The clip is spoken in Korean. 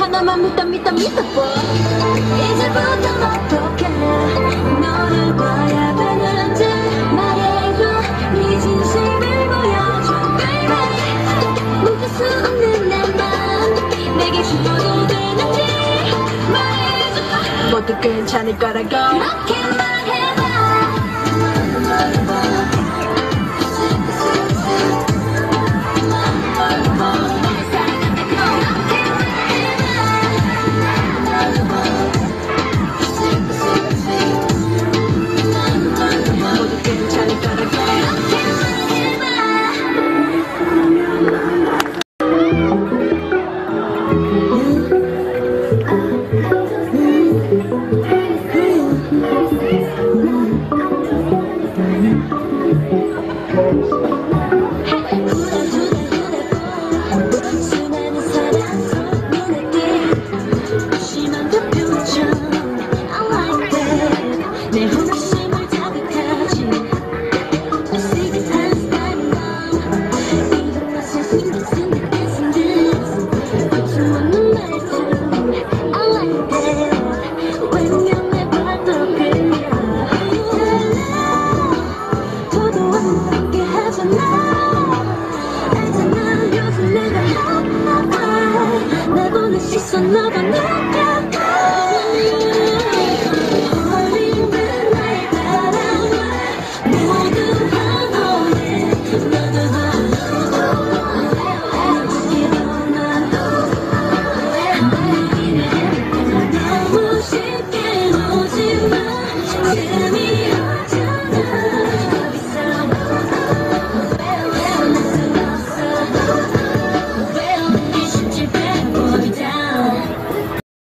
하나만 믿다 이제부턴 어떡해 너를 봐야 되는지 말해줘 네 진심을 보여줘 baby 묻을 수 없는 내 맘 내게 주어도 되는지 말해줘 모두 괜찮을 거라고 그렇게 말해봐 내 보는 시선 너가